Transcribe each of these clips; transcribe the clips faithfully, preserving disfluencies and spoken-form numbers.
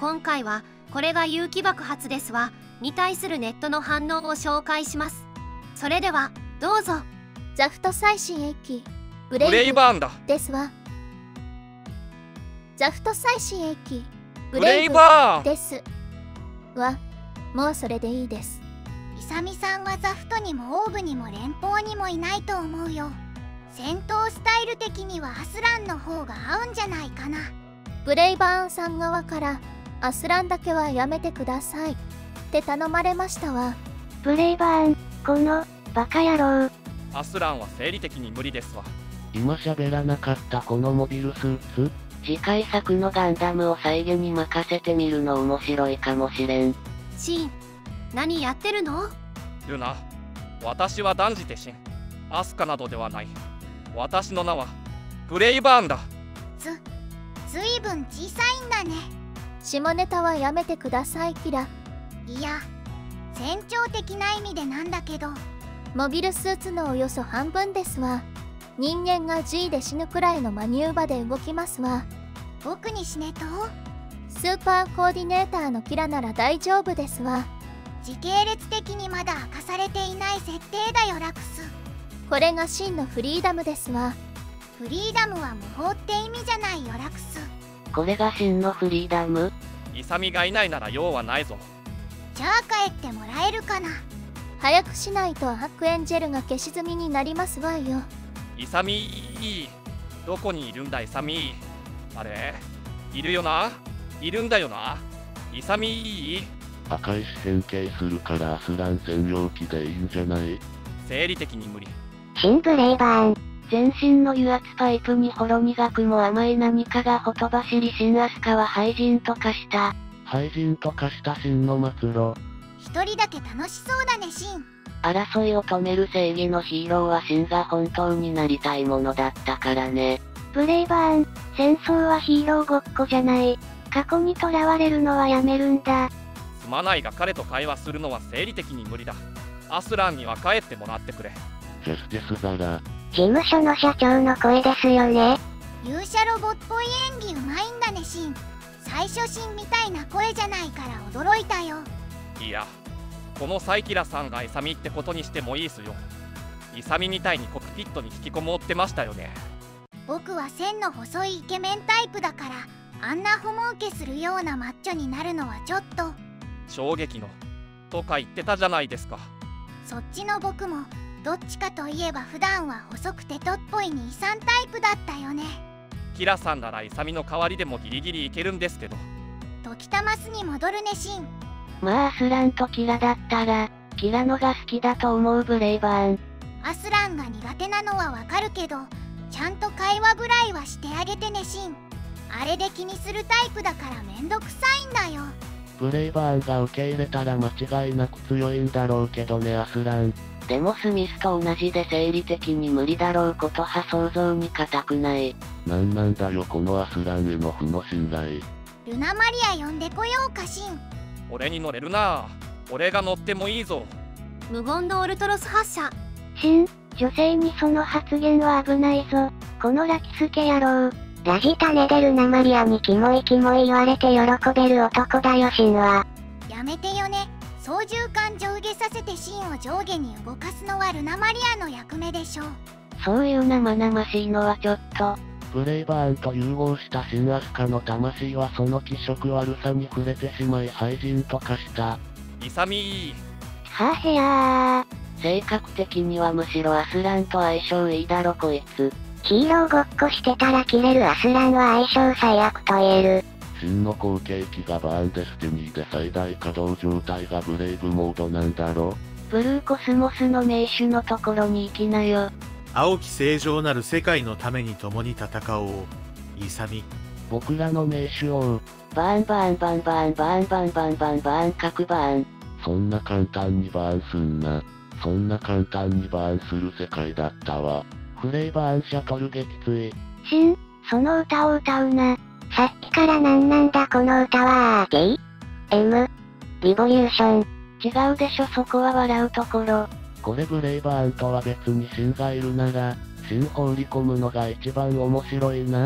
今回はこれが有機爆発ですわに対するネットの反応を紹介します。それではどうぞ。 ザフト最新駅ブブレイバーンだ。 ですわ。ザフト最新駅ブレイバーンですわ。もうそれでいいです。 イサミさんはザフトにもオーブにも連邦にもいないと思うよ。戦闘スタイル的にはアスランの方が合うんじゃないかな。 ブレイバーンさん側からアスランだけはやめてくださいって頼まれましたわ。 ブレイバーン、このバカ野郎。 アスランは生理的に無理ですわ。 今喋らなかったこのモビルスーツ、 次回作のガンダムを再現に任せてみるの面白いかもしれん。 シン、何やってるの？ ルナ、私は断じてシン、アスカなどではない。私の名はブレイバーンだ。 ず、ずいぶん小さいんだね。 下ネタはやめてくださいキラ。 いや、船長的な意味でなんだけど。 モビルスーツのおよそ半分ですわ。人間が G で死ぬくらいのマニューバで動きますわ。 僕に死ねと？ スーパーコーディネーターのキラなら大丈夫ですわ。 時系列的にまだ明かされていない設定だよラクス。 これが真のフリーダムですわ。 フリーダムは無法って意味じゃないよラクス。 これが真のフリーダム？ イサミがいないなら用はないぞ。 じゃあ帰ってもらえるかな。 早くしないとアークエンジェルが消し済みになりますわよ。 イサミどこにいるんだイサミ。あれいるよな、いるんだよなイサミ。 赤石変形するからアスラン専用機でいいんじゃない？ 生理的に無理。 新ブレイバーン、全身の油圧パイプにほろ苦くも甘い何かがほとばしり、新アスカは廃人と化した。 廃人と化した真の末路。 一人だけ楽しそうだねシン。 争いを止める正義のヒーローはシンが本当になりたいものだったからね。ブレイバーン、戦争はヒーローごっこじゃない。過去にとらわれるのはやめるんだ。 すまないが彼と会話するのは生理的に無理だ。アスランには帰ってもらってくれ。 ジャスティスザラ。 事務所の社長の声ですよね。 勇者ロボっぽい演技うまいんだねシン。最初シンみたいな声じゃないから驚いたよ。 いや、このサイキラさんがイサミってことにしてもいいっすよ。イサミみたいにコックピットに引きこもってましたよね。 僕は線の細いイケメンタイプだから、あんなホモ受けするようなマッチョになるのはちょっと。 衝撃のとか言ってたじゃないですか。 そっちの僕もどっちかといえば普段は細くてとっぽいにさんタイプだったよね。 キラさんならイサミの代わりでもギリギリいけるんですけど。 時たますに戻るねシン。 まあアスランとキラだったらキラのが好きだと思うブレイバーン。 アスランが苦手なのはわかるけど、ちゃんと会話ぐらいはしてあげてねシン。あれで気にするタイプだからめんどくさいんだよ。 ブレイバーンが受け入れたら間違いなく強いんだろうけどねアスラン。 でもスミスと同じで生理的に無理だろうことは想像に難くない。 なんなんだよこのアスランへの負の信頼。 ルナマリア呼んでこようかシン。 俺に乗れるな。俺が乗ってもいいぞ。 無言のオルトロス発射。 シン、女性にその発言は危ないぞ。このラキスケ野郎。ラジタネでルナマリアにキモいキモい言われて喜べる男だよシンは。 やめてよね。操縦桿上下させてシンを上下に動かすのはルナマリアの役目でしょう。 そういう生々しいのはちょっと。 ブレイバーンと融合した新アスカの魂はその気色悪さに触れてしまい廃人と化した。 イサミはへやー。性格的にはむしろアスランと相性いいだろこいつ。ヒーローごっこしてたらキレるアスランは相性最悪と言える。 真の後継機がバーンデスティニーで最大稼働状態がブレイブモードなんだろ。 ブルーコスモスの名手のところに行きなよ。 青き正常なる世界のために共に戦おう。イサミ。 僕らの名手王。 バーンバーンバンバーンバーンバンバンバンバーン核バーン。 そんな簡単にバーンすんな。そんな簡単にバーンする世界だったわ。フレイバーンシャトル撃墜。 シン、その歌を歌うな。さっきからなんなんだこの歌は T M リボリューション。違うでしょそこは笑うところ。 これブレイバーンとは別にシンがいるなら、シン放り込むのが一番面白いな。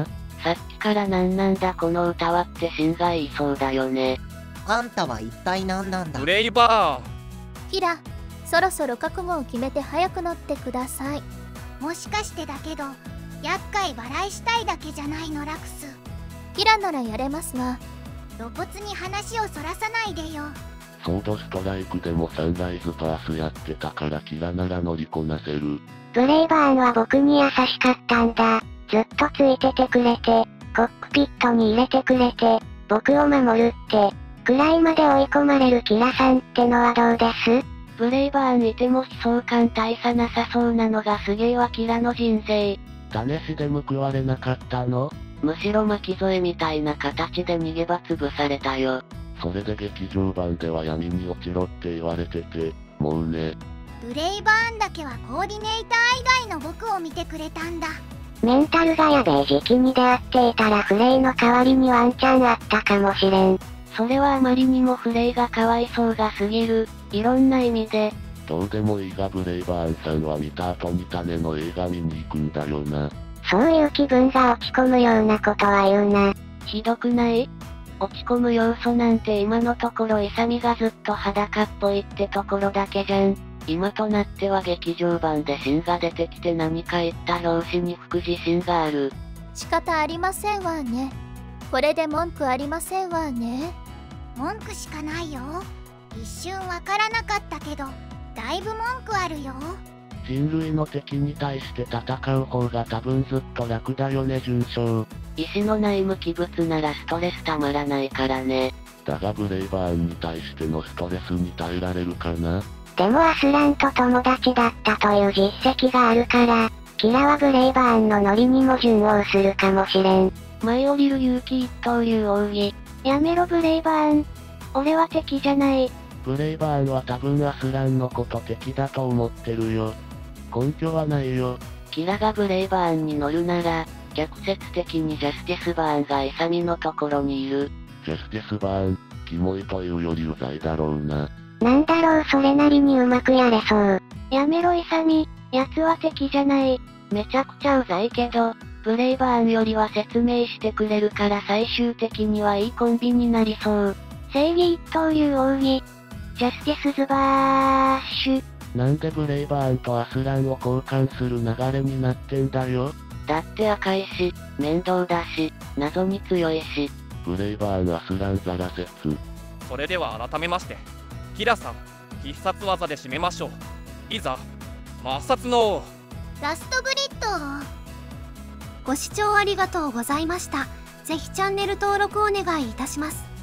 さっきからなんなんだこの歌はってシンが言いそうだよね。 あんたは一体何なんだ。 ブレイバキラ、そろそろ覚悟を決めて早く乗ってください。 もしかしてだけど厄介払いしたいだけじゃないのラクス。 キラならやれますが、 露骨に話をそらさないでよ。 ソードストライクでもサンライズパースやってたからキラなら乗りこなせる。 ブレイバーンは僕に優しかったんだ。ずっとついててくれて、コックピットに入れてくれて、僕を守るって、くらいまで追い込まれるキラさんってのはどうです？ブレイバーンいても悲壮感大差なさそうなのがすげえわキラの人生。 種子で報われなかったの？ むしろ巻き添えみたいな形で逃げ場潰されたよ。 それで劇場版では闇に落ちろって言われてて、もうね。 ブレイバーンだけはコーディネーター以外の僕を見てくれたんだ。 メンタルがやべえ時期に出会っていたらフレイの代わりにワンチャンあったかもしれん。それはあまりにもフレイがかわいそうがすぎる。いろんな意味で。 どうでもいいがブレイバーンさんは見た後に種の映画見に行くんだよな。 そういう気分が落ち込むようなことは言うな。ひどくない？落ち込む要素なんて今のところ勇がずっと裸っぽいってところだけじゃん。今となっては劇場版でシンが出てきて何か言った拍子に吹く自信がある。 仕方ありませんわね。これで文句ありませんわね。 文句しかないよ。一瞬わからなかったけどだいぶ文句あるよ。 人類の敵に対して戦う方が多分ずっと楽だよね順章。 意志のない無機物ならストレスたまらないからね。 だがブレイバーンに対してのストレスに耐えられるかな。 でもアスランと友達だったという実績があるから、キラはブレイバーンのノリにも順応するかもしれん。舞い降りる勇気一刀流奥義。やめろブレイバーン。俺は敵じゃない。 ブレイバーンは多分アスランのこと敵だと思ってるよ。根拠はないよ。 キラがブレイバーンに乗るなら、逆説的にジャスティスバーンが勇のところにいる。 ジャスティスバーン、キモいというよりうざいだろうな。 なんだろうそれなりにうまくやれそう。やめろ勇、奴は敵じゃない。めちゃくちゃうざいけど、ブレイバーンよりは説明してくれるから最終的にはいいコンビになりそう。正義一刀流奥義。ジャスティスズバーッシュ。 なんでブレイバーンとアスランを交換する流れになってんだよ。 だって赤いし、面倒だし、謎に強いし。 ブレイバーンアスランザラ説。 それでは改めましてキラさん必殺技で締めましょう。いざ抹殺のラストグリッド。 ご視聴ありがとうございました。ぜひチャンネル登録お願いいたします。